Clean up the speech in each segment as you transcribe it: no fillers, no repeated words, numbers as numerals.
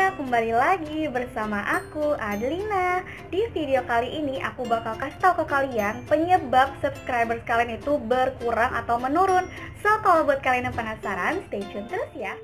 semuanya, kembali lagi bersama aku, Adelina. Di video kali ini aku bakal kasih tahu ke kalian penyebab subscribers kalian itu berkurang atau menurun. So, kalau buat kalian yang penasaran, stay tune terus ya.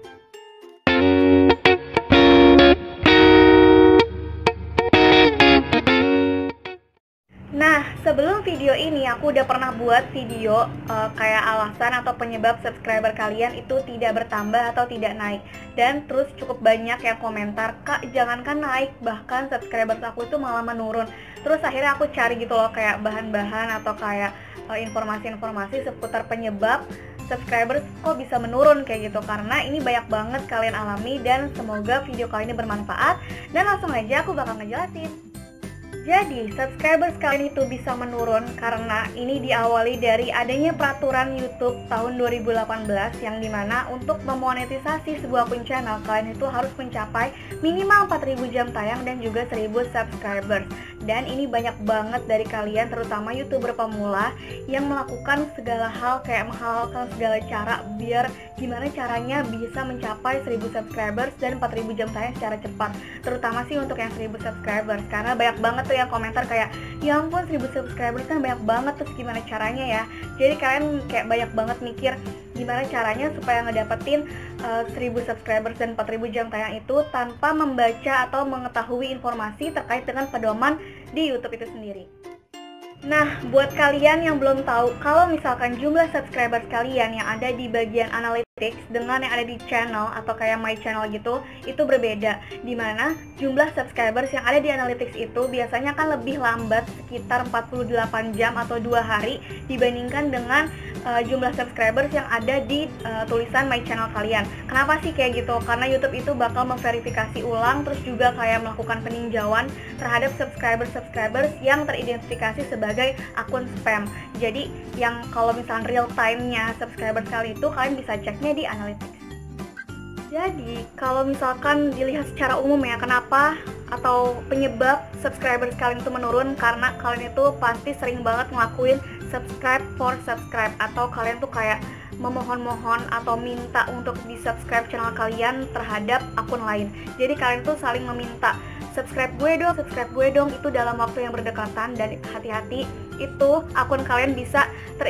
Nah, sebelum video ini aku udah pernah buat video kayak alasan atau penyebab subscriber kalian itu tidak bertambah atau tidak naik. Dan terus cukup banyak yang komentar, "Kak, jangankan naik, bahkan subscriber aku itu malah menurun." Terus akhirnya aku cari gitu loh kayak bahan-bahan atau kayak informasi-informasi seputar penyebab subscribers kok bisa menurun kayak gitu. Karena ini banyak banget kalian alami dan semoga video kali ini bermanfaat. Dan langsung aja aku bakal ngejelasin. Jadi, subscribers kalian itu bisa menurun karena ini diawali dari adanya peraturan YouTube tahun 2018 yang dimana untuk memonetisasi sebuah akun channel kalian itu harus mencapai minimal 4.000 jam tayang dan juga 1.000 subscribers. Dan ini banyak banget dari kalian, terutama YouTuber pemula, yang melakukan segala hal kayak menghalalkan segala cara biar gimana caranya bisa mencapai 1.000 subscribers dan 4.000 jam tayang secara cepat. Terutama sih untuk yang 1.000 subscribers, karena banyak banget tuh yang komentar kayak, "Ya ampun, 1.000 subscribers kan banyak banget, terus gimana caranya ya?" Jadi kalian kayak banyak banget mikir gimana caranya supaya ngedapetin 1.000 subscribers dan 4.000 jam tayang itu tanpa membaca atau mengetahui informasi terkait dengan pedoman di YouTube itu sendiri. Nah, buat kalian yang belum tahu, kalau misalkan jumlah subscribers kalian yang ada di bagian analytics dengan yang ada di channel atau kayak my channel gitu, itu berbeda. Dimana jumlah subscribers yang ada di analytics itu biasanya kan lebih lambat, sekitar 48 jam atau 2 hari dibandingkan dengan jumlah subscribers yang ada di tulisan my channel kalian. Kenapa sih kayak gitu? Karena YouTube itu bakal memverifikasi ulang, terus juga kayak melakukan peninjauan terhadap subscribers yang teridentifikasi sebagai akun spam. Jadi yang kalau misalnya real time-nya subscribers kalian itu kalian bisa ceknya di analytics. Jadi kalau misalkan dilihat secara umum ya, kenapa atau penyebab subscribers kalian itu menurun, karena kalian itu pasti sering banget ngelakuin subscribe for subscribe, atau kalian tuh kayak memohon-mohon atau minta untuk di subscribe channel kalian terhadap akun lain. Jadi kalian tuh saling meminta, subscribe gue dong, itu dalam waktu yang berdekatan. Dan hati-hati, itu akun kalian bisa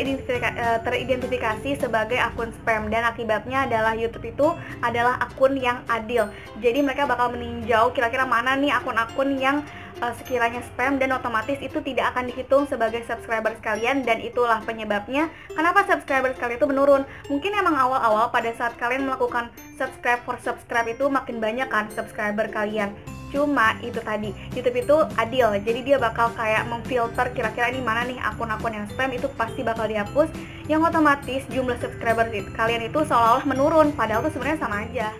teridentifikasi sebagai akun spam, dan akibatnya adalah YouTube itu adalah akun yang adil. Jadi mereka bakal meninjau kira-kira mana nih akun-akun yang sekiranya spam, dan otomatis itu tidak akan dihitung sebagai subscribers kalian. Dan itulah penyebabnya kenapa subscribers kalian itu menurun. Mungkin emang awal-awal pada saat kalian melakukan subscribe for subscribe itu makin banyak kan subscriber kalian. Cuma itu tadi, YouTube itu adil, jadi dia bakal kayak memfilter kira-kira ini mana nih akun-akun yang spam, itu pasti bakal dihapus. Yang otomatis jumlah subscriber kalian itu seolah-olah menurun, padahal tuh sebenarnya sama aja.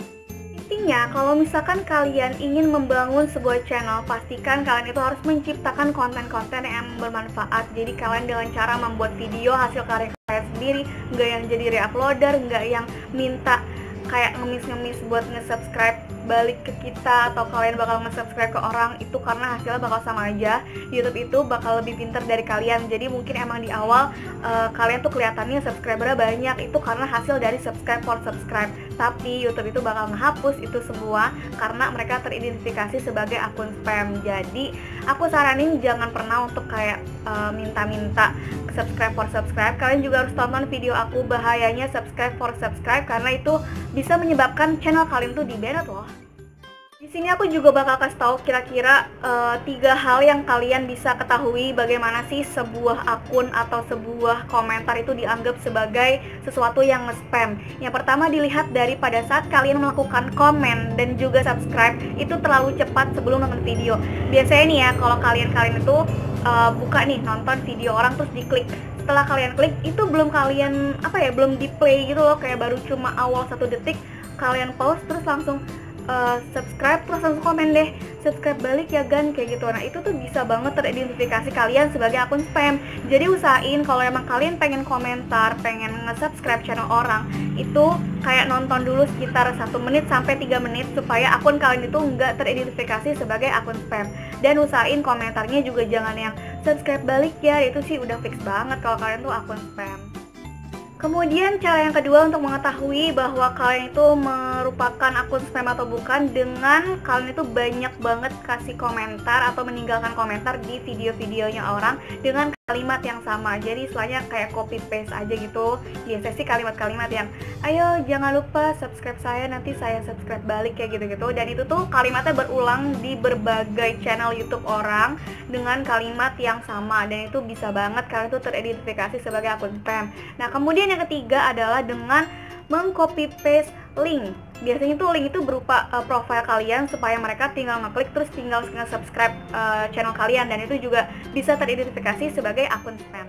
Intinya, kalau misalkan kalian ingin membangun sebuah channel, pastikan kalian itu harus menciptakan konten-konten yang bermanfaat. Jadi kalian dengan cara membuat video hasil karya kalian sendiri, nggak yang jadi reuploader, nggak yang minta kayak ngemis-ngemis buat nge-subscribe balik ke kita, atau kalian bakal nge-subscribe ke orang, itu karena hasilnya bakal sama aja. YouTube itu bakal lebih pintar dari kalian. Jadi mungkin emang di awal kalian tuh kelihatannya subscribernya banyak, itu karena hasil dari subscribe for subscribe. Tapi YouTube itu bakal ngehapus itu semua karena mereka teridentifikasi sebagai akun spam. Jadi aku saranin jangan pernah untuk kayak minta-minta subscribe for subscribe. Kalian juga harus tonton video aku bahayanya subscribe for subscribe, karena itu bisa menyebabkan channel kalian tuh di-banned loh. Di sini aku juga bakal kasih tahu kira-kira 3 hal yang kalian bisa ketahui bagaimana sih sebuah akun atau sebuah komentar itu dianggap sebagai sesuatu yang nge-spam. Yang pertama, dilihat dari pada saat kalian melakukan komen dan juga subscribe itu terlalu cepat sebelum nonton video. Biasanya nih ya, kalau kalian itu buka nih nonton video orang terus diklik. Setelah kalian klik itu belum kalian belum di play gitu loh, kayak baru cuma awal 1 detik kalian pause terus langsung subscribe, terus langsung komen deh, subscribe balik ya Gan, kayak gitu. Nah itu tuh bisa banget teridentifikasi kalian sebagai akun spam. Jadi usahain kalau emang kalian pengen komentar, pengen nge-subscribe channel orang, itu kayak nonton dulu sekitar 1 menit sampai 3 menit supaya akun kalian itu nggak teridentifikasi sebagai akun spam. Dan usahain komentarnya juga jangan yang subscribe balik ya, itu sih udah fix banget kalau kalian tuh akun spam. Kemudian cara yang kedua untuk mengetahui bahwa kalian itu merupakan akun spam atau bukan, dengan kalian itu banyak banget kasih komentar atau meninggalkan komentar di video-videonya orang dengan kalimat yang sama. Jadi istilahnya kayak copy paste aja gitu. Biasanya sih kalimat-kalimat yang ayo jangan lupa subscribe saya, nanti saya subscribe balik, kayak gitu-gitu. Dan itu tuh kalimatnya berulang di berbagai channel YouTube orang dengan kalimat yang sama, dan itu bisa banget kalian tuh teridentifikasi sebagai akun spam. Nah, kemudian yang ketiga adalah dengan mengcopy paste link. Biasanya tuh link itu berupa profile kalian, supaya mereka tinggal ngeklik terus tinggal subscribe channel kalian, dan itu juga bisa teridentifikasi sebagai akun spam.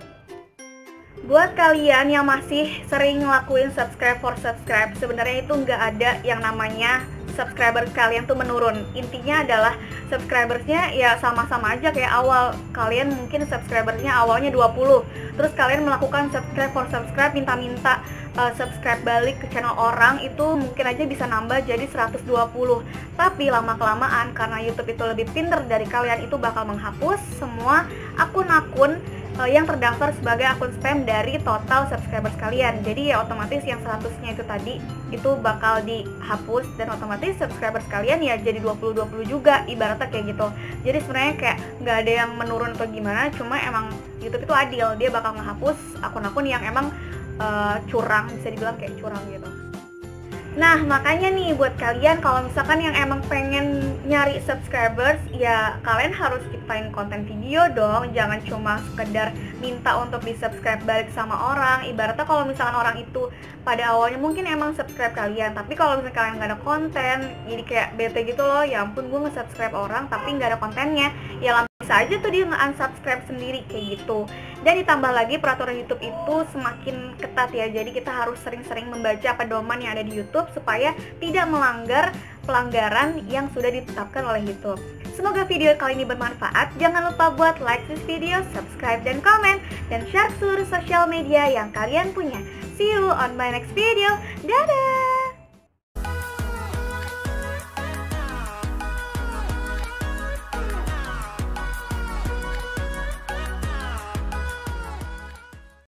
Buat kalian yang masih sering ngelakuin subscribe for subscribe, sebenarnya itu nggak ada yang namanya subscriber kalian tuh menurun. Intinya adalah subscribersnya ya sama-sama aja kayak awal. Kalian mungkin subscribersnya awalnya 20, terus kalian melakukan subscribe for subscribe, minta-minta subscribe balik ke channel orang, itu mungkin aja bisa nambah jadi 120. Tapi lama-kelamaan karena YouTube itu lebih pinter dari kalian, itu bakal menghapus semua akun-akun yang terdaftar sebagai akun spam dari total subscribers kalian. Jadi ya otomatis yang 100-nya itu tadi itu bakal dihapus, dan otomatis subscribers kalian ya jadi 20-20 juga, ibaratnya kayak gitu. Jadi sebenarnya kayak nggak ada yang menurun atau gimana, cuma emang YouTube itu adil, dia bakal ngehapus akun-akun yang emang curang, bisa dibilang kayak curang gitu. Nah, makanya nih buat kalian kalau misalkan yang emang pengen nyari subscribers, ya kalian harus ciptain konten video dong. Jangan cuma sekedar minta untuk di subscribe balik sama orang. Ibaratnya kalau misalkan orang itu pada awalnya mungkin emang subscribe kalian, tapi kalau misalkan kalian nggak ada konten, jadi kayak bete gitu loh. Ya ampun, gue nge-subscribe orang tapi nggak ada kontennya, ya bisa aja tuh dia nge-unsubscribe sendiri kayak gitu. Dan ditambah lagi peraturan YouTube itu semakin ketat ya, jadi kita harus sering-sering membaca pedoman yang ada di YouTube supaya tidak melanggar pelanggaran yang sudah ditetapkan oleh YouTube. Semoga video kali ini bermanfaat. Jangan lupa buat like this video, subscribe dan komen, dan share seluruh sosial media yang kalian punya. See you on my next video. Dadah!